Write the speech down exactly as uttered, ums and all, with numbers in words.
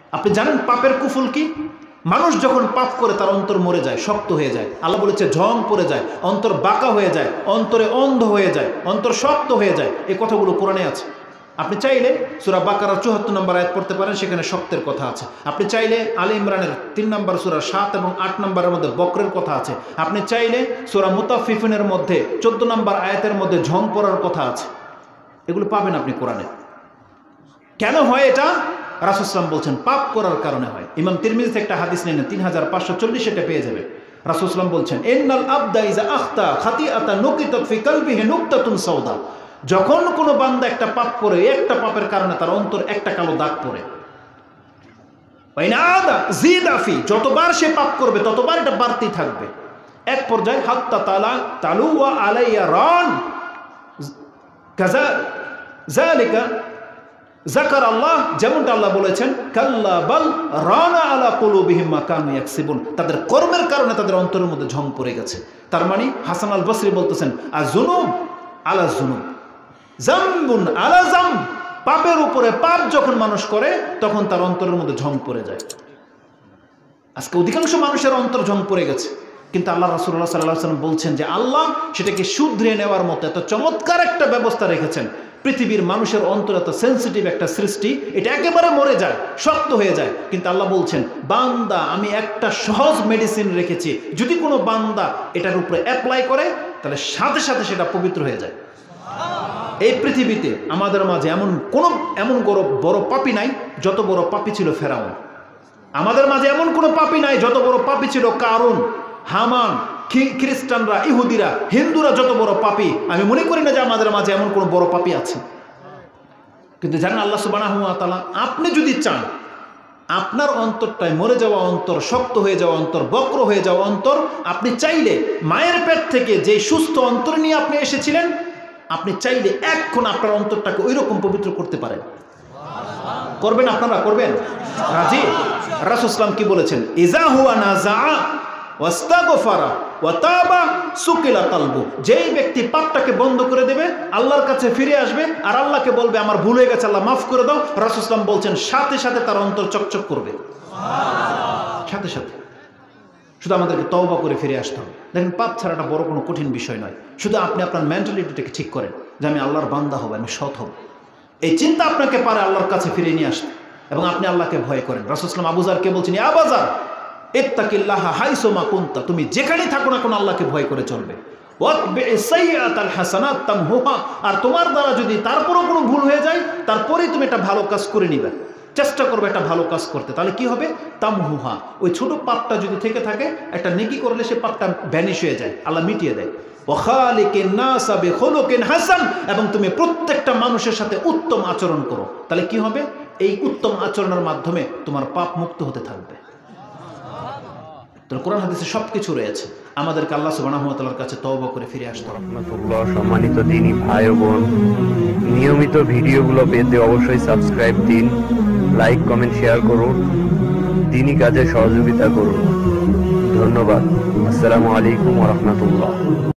আপনি জানেন পাপের কুফল কি? মানুষ যখন পাপ করে তার অন্তর মরে যায়, শক্ত হয়ে যায়। আল্লাহ বলেছে ঝং পড়ে যায়, অন্তর বাঁকা হয়ে যায়, অন্তরে অন্ধ হয়ে যায়, অন্তর শক্ত হয়ে যায়। এই কথাগুলো কোরআনে আছে। আপনি চাইলে সূরা বাকারার চুয়াত্তর নম্বর আয়াত পড়তে পারেন, সেখানে শক্তের কথা আছে। আপনি চাইলে আলে ইমরানের তিন নম্বর সূরা সাত এবং আট নম্বরের মধ্যে বক্রের কথা আছে। আপনি চাইলে সূরা মুতাফফিফিনের মধ্যে চোদ্দ নম্বর আয়াতের মধ্যে ঝং পড়ার কথা আছে। এগুলো পাবেন আপনি কোরআনে। কেন হয় এটা? রাসূল সাল্লাল্লাহু আলাইহি ওয়াসাল্লাম বলছেন পাপ করার কারণে হয়। ইমাম তিরমিজি থেকে একটা হাদিস নেন, তিন হাজার পাঁচশো চল্লিশ এটা পেয়ে যাবে। রাসূল সাল্লাল্লাহু আলাইহি ওয়াসাল্লাম বলছেন ইন্নাল আবদা ইযা আখতা খাতিআতান নুকিতাত ফি কলবিহি নুকতাতুন সাওদা। যখন কোনো বান্দা একটা পাপ করে, একটা পাপের কারণে তার অন্তর একটা কালো দাগ পড়ে। ওয়াইনা আদা জিদা ফি, যতবার সে পাপ করবে ততবার এটা বাড়তেই থাকবে। এক পর্যায়ে হাত্তা তালা তালু ওয়া আলাইয়া রান কাযা যালিকা যাকার আল্লাহ, যেমনটা আল্লাহ বলেছেন কাল্লা বাল রানা আলা কুলুবিহিম মা কানু ইয়াকসিবুন, তাদের কর্মের কারণে তাদের অন্তরের মধ্যে ঝং পড়ে গেছে। তার মানে হাসান আল বসরি বলতেছেন আযুনুব আলা যুনুব যামবুন আলা যামব, পাপের উপরে পাপ যখন মানুষ করে তখন তার অন্তরের মধ্যে ঝং পড়ে যায়। আজকে অধিকাংশ মানুষের অন্তর ঝং পড়ে গেছে, কিন্তু আল্লাহ রাসূলুল্লাহ সাল্লাল্লাহু আলাইহি ওয়াসাল্লাম বলছেন যে আল্লাহ সেটাকে শুধরে নেওয়ার মতো এত চমৎকার একটা ব্যবস্থা রেখেছেন। পৃথিবীর মানুষের অন্তর এত সেন্সিটিভ একটা সৃষ্টি, এটা একেবারে মরে যায়, শক্ত হয়ে যায়। কিন্তু আল্লাহ বলছেন বান্দা আমি একটা সহজ মেডিসিন রেখেছি, যদি কোনো বান্দা এটার উপরে অ্যাপ্লাই করে তাহলে সাথে সাথে সেটা পবিত্র হয়ে যায়। এই পৃথিবীতে আমাদের মাঝে এমন কোনো এমন বড় বড় পাপী নাই যত বড় পাপী ছিল ফেরাউন। আমাদের মাঝে এমন কোনো পাপী নাই যত বড় পাপী ছিল কারুন, হামান, খ্রিস্টানরা, ইহুদিরা, হিন্দুরা যত বড় পাপী। আমি মনে করি না যে আমাদের মাঝে এমন কোনো বড় পাপী আছে। কিন্তু জানেন আল্লাহ সুবহানাহু ওয়া তাআলা আপনি যদি চান আপনার অন্তরটায় মরে যাওয়া অন্তর, শক্ত হয়ে যাওয়া অন্তর, বক্র হয়ে যাওয়া অন্তর, আপনি চাইলে মায়ের পেট থেকে যে সুস্থ অন্তর নিয়ে আপনি এসেছিলেন, আপনি চাইলে এখন আপনার অন্তরটাকে ওই রকম পবিত্র করতে পারেন। করবেন? আপনারা করবেন? রাজি? রাসূল সাল্লাল্লাহু কি বলেছেন? ইজা হুয়া নাযা ওয়াস্তাগফারা ওয়া তাবা সুকিলা কলবু, যেই ব্যক্তি পাপটাকে বন্ধ করে দেবে, আল্লাহর কাছে ফিরে আসবে আর আল্লাহকে বলবে আমার ভুল হয়ে গেছে, আল্লাহ মাফ করে দাও, রাসূল সাল্লাল্লাহু আলাইহি ওয়াসাল্লাম বলছেন সাথে সাথে তার অন্তর চকচক করবে। সুবহানাল্লাহ। সাথে সাথে। শুধু আমাদেরকে তওবা করে ফিরে আসতে হবে। দেখেন পাপ ছাড়াটা বড় কোনো কঠিন বিষয় নয়। শুধু আপনি আপনার মেন্টালিটিটাকে ঠিক করেন যে আমি আল্লাহর বান্দা হব, আমি সৎ হব। এই চিন্তা আপনাকে পারে আল্লাহর কাছে ফিরে নিয়ে আসতে, এবং আপনি আল্লাহকে ভয় করেন। রাসূল সাল্লাল্লাহু আলাইহি ওয়াসাল্লাম আবু যারকে বলছেন ইয়া আবু যার ইত্তাকিল্লাহা হাইসু মা কুনতা, তুমি যেখানেই থাকো না কোনো আল্লাহকে ভয় করে চলবে। ওয়াতবি'is সাইয়্যাতাল হাসানাত তামহুহা, আর তোমার দ্বারা যদি তারপরও কোনো ভুল হয়ে যায় তারপরেই তুমি একটা ভালো কাজ করে নিবে, চেষ্টা করবে একটা ভালো কাজ করতে, তাহলে কি হবে? তামহুহা, ওই ছোট পাপটা যদি থেকে থাকে একটা নেকি করলে সে পাপটা ভ্যানিশ হয়ে যায়, আল্লাহ মিটিয়ে দেয়। ওয়া খালিকিন নাসা বিখুলুকিন হাসান, এবং তুমি প্রত্যেকটা মানুষের সাথে উত্তম আচরণ করো, তাহলে কি হবে? এই উত্তম আচরণের মাধ্যমে তোমার পাপ মুক্ত হতে থাকবে। তো কোরআন হাদিসে সবকিছু রয়েছে, আমাদেরকে আল্লাহ সুবহানাহু ওয়া তাআলার কাছে তওবা করে ফিরে আসতে হবে। রাহমাতুল্লাহ। সম্মানিত দ্বীনী ভাই ও বোন, নিয়মিত ভিডিওগুলো পেতে অবশ্যই সাবস্ক্রাইব দিন, লাইক কমেন্ট শেয়ার করুন, দ্বীনী কাজে সহযোগিতা করুন। ধন্যবাদ। আসসালামু আলাইকুম ওয়া রাহমাতুল্লাহ।